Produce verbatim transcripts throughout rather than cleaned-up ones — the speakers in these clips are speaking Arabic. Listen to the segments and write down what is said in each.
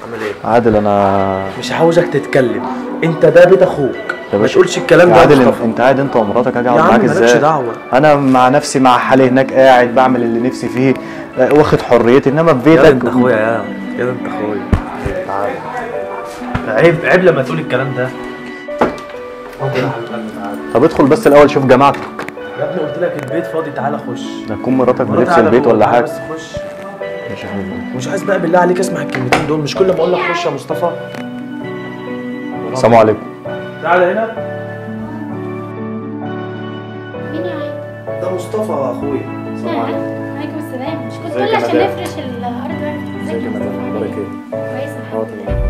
عامل ايه؟ عادل انا مش عاوزك تتكلم، انت ده بيت اخوك، ما تقولش الكلام ده. عادل انت قاعد انت ومراتك، اجي اقعد معاك ازاي؟ مالكش دعوه. انا مع نفسي مع حالي هناك قاعد بعمل اللي نفسي فيه، واخد حريتي، انما في بيتك. يا انت اخويا، يا يا انت اخويا. تعالى. عيب عيب لما تقول الكلام ده. طب ادخل بس الاول شوف جماعتك. يا ابني قلت لك البيت فاضي، تعالى خش. تكون مراتك بلبس البيت ولا حاجه؟ بس خش. مش عايز بقى بالله عليك اسمع الكلمتين دول، مش كل ما اقول لك خش يا مصطفى. السلام عليكم. تعالى هنا. مين يا عيد؟ ده مصطفى اخويا. السلام عليكم. وعليكم السلام. مش كنت تقول لي عشان نفرش الارض؟ ازيك يا مدام؟ اخبارك ايه؟ كويسه. اه تمام.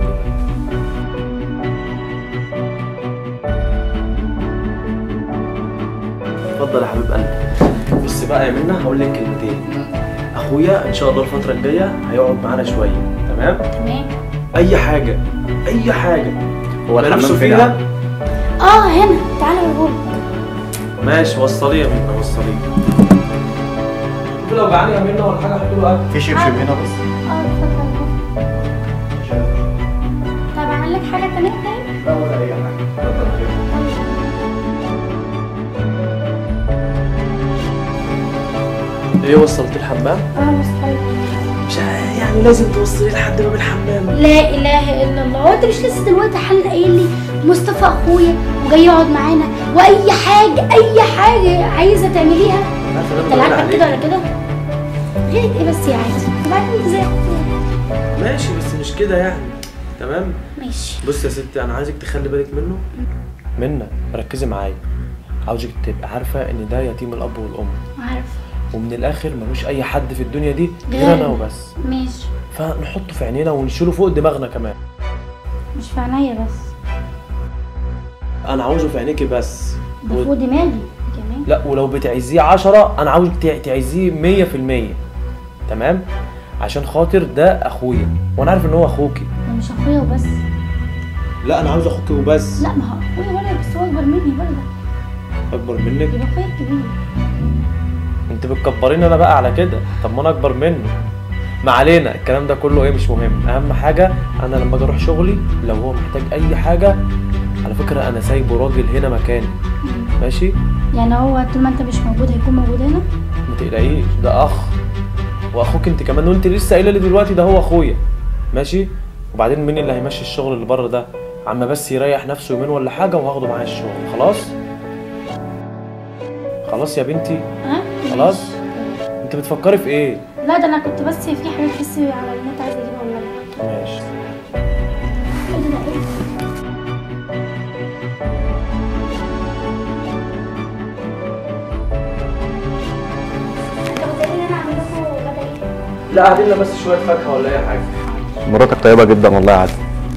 اتفضل يا حبيب قلبي. بص بقى يا منى، هقول لك كلمتين. اخويا ان شاء الله الفتره الجايه هيقعد معانا شويه، تمام؟ تمام. اي حاجه اي حاجه هو نفسه الحمام فيها. اه هنا، تعالى اوريهولك. ماشي وصليه يا منى، وصليه. شوف لو جعان يا منى ولا حاجه حط له اكل. في شبشب هنا بس. اه اتفضل. طب اعمل لك حاجه تانيه تاني؟ لا ولا اي حاجه. ايه وصلت الحمام؟ اه وصلت. مش يعني لازم توصلي لحد باب الحمام. لا اله الا الله، هو انت مش لسه دلوقتي حل قايل لي مصطفى اخويا وجاي يقعد معانا، واي حاجه اي حاجه عايزه تعمليها انت لا عاجبك كده ولا كده؟ غيرك ايه بس يا عادي؟ وبعدين انت زي اخويا. ماشي بس مش كده يعني، تمام؟ ماشي. بص يا ستي، انا عايزك تخلي بالك منه. منى ركزي معايا، عاوزك تبقى عارفه ان ده يتيم الاب والام، عارفه. ومن الاخر ملوش اي حد في الدنيا دي غير انا وبس. ماشي. فنحطه في عينينا ونشيله فوق دماغنا كمان. مش في عينيا بس، انا عاوزه في عينيكي بس. ده فوق دماغي كمان. لا ولو بتعزيه عشرة انا عاوزك تع- تعزيه مية في المية، تمام؟ عشان خاطر ده اخويا وانا عارف ان هو اخوكي. ده مش اخويا وبس. لا انا عاوز اخوكي وبس. لا ما هو اخويا برضه، بس هو اكبر مني برضه. اكبر منك؟ يبقى اخويا الكبير. انت بتكبريني انا بقى على كده؟ طب ما انا اكبر منه. ما علينا، الكلام ده كله ايه مش مهم. اهم حاجه انا لما اجي اروح شغلي لو هو محتاج اي حاجه، على فكره انا سايبه راجل هنا مكاني، ماشي؟ يعني هو طول ما انت مش موجود هيكون موجود هنا؟ ما تقلقيش، ده اخ واخوك انت كمان، وانت لسه قايله لي دلوقتي ده هو اخويا، ماشي؟ وبعدين مين اللي هيمشي الشغل اللي بره ده؟ عم بس يريح نفسه يومين ولا حاجه وهاخده معايا الشغل. خلاص خلاص يا بنتي. ها؟ خلاص. انت بتفكري في ايه؟ لا ده انا كنت بس في حاجات بس على النت عايزه اجيبها والله. ماشي. ايه ده؟ ده ايه؟ انت قلت لي ان انا اعمل لكم غدا ايه؟ لا قاعدين لنا بس شويه فاكهه ولا اي حاجه. مراتك طيبه جدا والله يا عادل.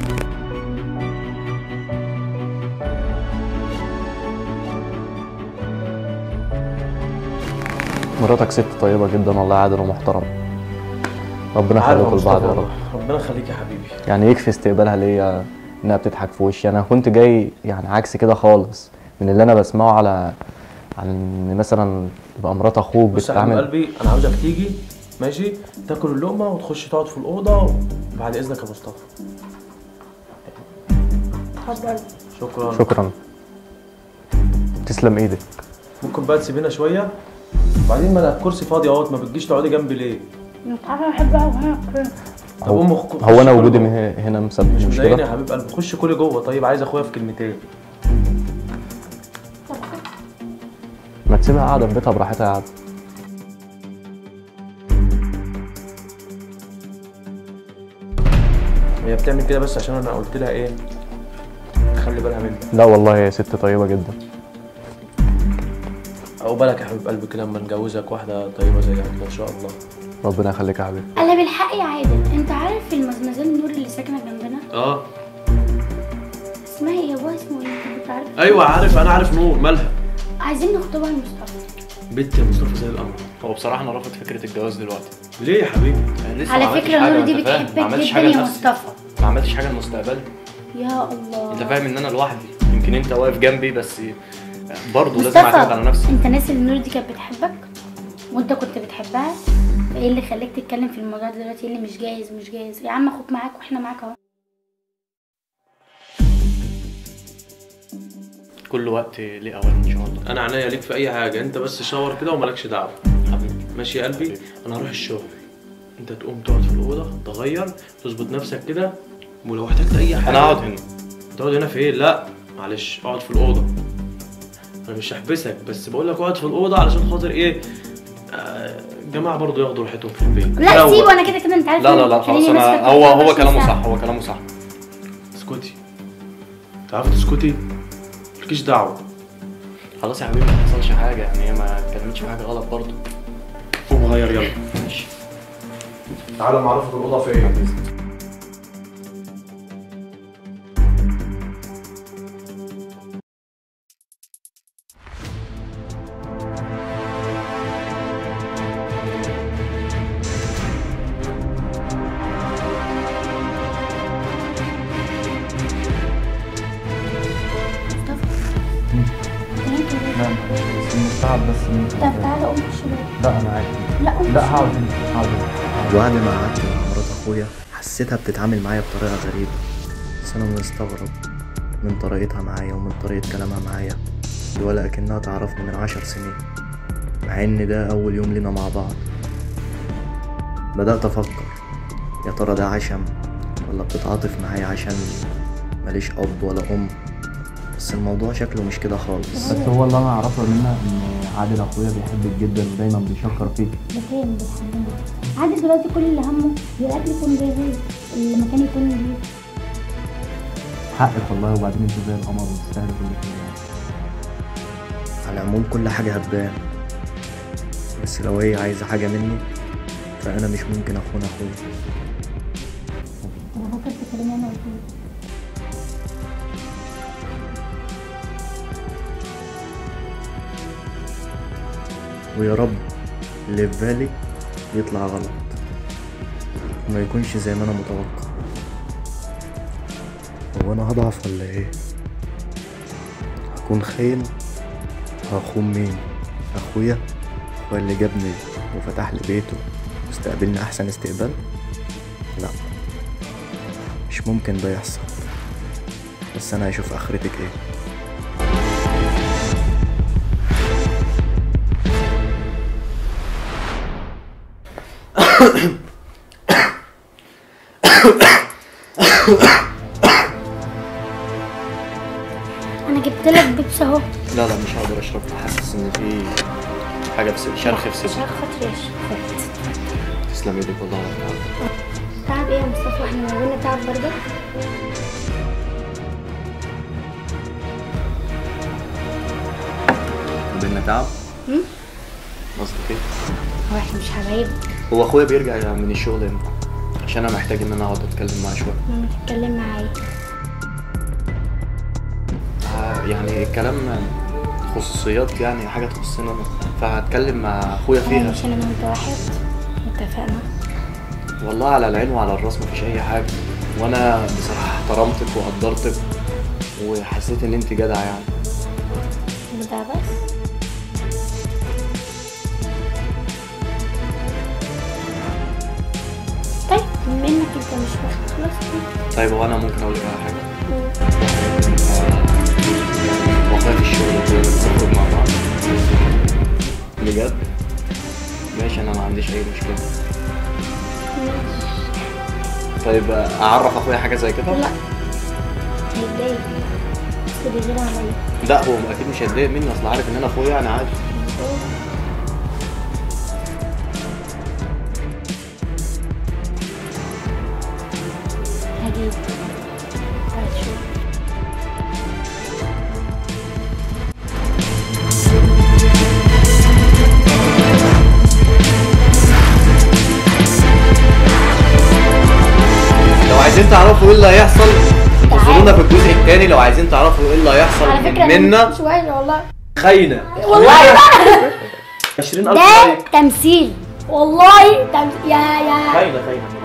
مراتك ست طيبه جدا والله يا عادل ومحترمه. ربنا يخليكم لبعض يا رب. ربنا يخليك يا حبيبي. يعني يكفي استقبالها ليا انها بتضحك في وشي. انا كنت جاي يعني عكس كده خالص من اللي انا بسمعه على على ان مثلا تبقى مرات اخوك بص يا حبيب بتتعامل. قلبي، انا عاوزك تيجي ماشي تاكل اللقمه وتخش تقعد في الاوضه بعد اذنك يا مصطفى. اتفضل. شكرا. شكرا. تسلم ايدك. ممكن بقى تسيبينا شويه؟ وبعدين ما انا الكرسي فاضي اهوت، ما بتجيش تقعدي جنبي ليه؟ انت عارفه انا بحب اقعد هنا كده. طب قوم خ- هو انا خش وجودي كل مه- هنا مسبب مش مشكله. مضايقني يا حبيب قلبي، خش كلي جوه. طيب عايز اخويا في كلمتين. ما تسيبها قاعده في بيتها براحتها يا عادل. هي بتعمل كده بس عشان انا قلت لها ايه؟ خلي بالها مني. لا والله هي ست طيبه جدا. او بالك يا حبيب قلبي كده لما نجوزك واحده طيبه زيها كده ان شاء الله. ربنا يخليك يا حبيبي. انا بالحق يا عادل، انت عارف المزمزال نور اللي ساكنه جنبنا اه اسمها ايه يا ابوها؟ اسمه ايه؟ انت عارف؟ ايوه عارف، انا عارف نور. مالها؟ عايزين نخطبها لمصطفى. بنت يا مصطفى زي القمر. هو بصراحه انا رافض فكره الجواز دلوقتي. ليه يا حبيبي؟ يعني لسه ما على عملتش فكره حاجة، نور دي أنت فاهم؟ ما بتحبك عملتش جدا حاجه يا لنفسي. مصطفى. ما عملتش حاجه لمستقبلي. يا الله. انت فاهم ان انا لوحدي، يمكن انت واقف جنبي بس برضه لازم مصطفى اعتمد على نفسي. انت ناسي ان نور دي كانت بتحبك؟ وانت كنت بتحبها، ايه اللي خلاك تتكلم في الموضوع دلوقتي؟ ايه اللي مش جايز مش جايز؟ يا عم اخوك معاك واحنا معاك اهو. كل وقت ليه اوان ان شاء الله. انا عنيا ليك في اي حاجه، انت بس شاور كده ومالكش دعوه. حبيبي ماشي يا قلبي؟ انا هروح الشغل، انت تقوم تقعد في الاوضه تغير تظبط نفسك كده، ولو احتجت اي حاجه انا هقعد هنا. تقعد هنا فين؟ لا معلش اقعد في الاوضه، انا مش هحبسك بس بقول لك اقعد في الاوضه علشان خاطر ايه؟ آه، الجماعه برضو ياخدوا راحتهم في البيت. لا سيبه، انا كده كده انت عارف. لا لا لا خلاص، انا هو هو كلامه صح، هو كلامه صح. اسكتي، تعرفي تسكتي؟ مالكيش دعوه. خلاص يا حبيبي ما حصلش حاجه، يعني هي ما اتكلمتش في حاجه غلط برضه. قوم غير يلا. ماشي. تعالى معرفك الاوضه فين. تعب بس. طب تعالى قوم خش بقى. لا انا عادي. لا قوم. لا هقعد هنا هقعد هنا. وبعد ما قعدت مع مرات اخويا حسيتها بتتعامل معايا بطريقه غريبه، بس انا مستغرب من طريقتها معايا ومن طريقه كلامها معايا، ولا اكنها تعرفني من عشر سنين، مع ان ده اول يوم لينا مع بعض. بدات افكر يا ترى ده عشم ولا بتتعاطف معايا عشان ماليش اب ولا ام، بس الموضوع شكله مش كده خالص. بس هو اللي انا اعرفه منها ان عادل اخويا بيحبك جدا ودايما بيشكر فيك. بكام بتحبني؟ عادل دلوقتي كل اللي همه الاكل يكون جاهز، المكان يكون نضيف. حقك والله، وبعدين انت زي القمر وتستاهل كل حاجه. على العموم كل حاجه هتبان، بس لو هي عايزه حاجه مني فانا مش ممكن اخون اخويا. انا فكرت تكلمني انا قلت لك. ويا رب اللي في بالي يطلع غلط وما يكونش زي ما انا متوقع. هو انا هضعف ولا ايه؟ هكون خاين؟ هخون مين؟ اخويا؟ اخويا اللي جابني وفتح لي بيته واستقبلني احسن استقبال؟ لا مش ممكن ده يحصل، بس انا هشوف اخرتك ايه. انا جبت لك بيبس اهو. لا لا مش هقدر اشرب، حاسس ان في حاجه في صدري، شرخ في عشان صدري. خاطري يا شيخ. تسلم ايدك والله يا تعب. تعب ايه يا مصطفى؟ احنا ما بينا تعب برضه. بينا تعب؟ هم؟ قصدك ايه؟ هو احنا مش حبايب؟ هو اخويا بيرجع من الشغل امتى؟ عشان انا محتاج ان انا اقعد اتكلم معاه شويه. ماما تتكلم معايا. آه، يعني الكلام خصوصيات، يعني حاجه تخصني انا، فهتكلم مع اخويا فيها. مش انا وانت واحد؟ اتفقنا. والله على العين وعلى الراس مفيش اي حاجه، وانا بصراحه احترمتك وقدرتك وحسيت ان انت جدعه يعني. ده بس. طيب بما انك انت مش واخد خلاص. طيب هو انا ممكن اقول لك على حاجه؟ واخويا في الشغل وكده بنخرج مع بعض بجد؟ ماشي انا ما عنديش اي مشكله. طيب اعرف اخويا حاجه زي كده؟ لا هيتضايق بس بيغير عليا. لا هو اكيد مش هيتضايق مني، اصل عارف ان انا اخويا يعني عادي. هجيب هتشوف. لو عايزين تعرفوا ايه اللي هيحصل انتظرونا في الجزء الثاني. لو عايزين تعرفوا ايه اللي هيحصل على فكرة منا شوية والله. خاينه والله بقى عشرين ألف ده لايك. تمثيل والله تمثيل. يا يا خاينه خاينه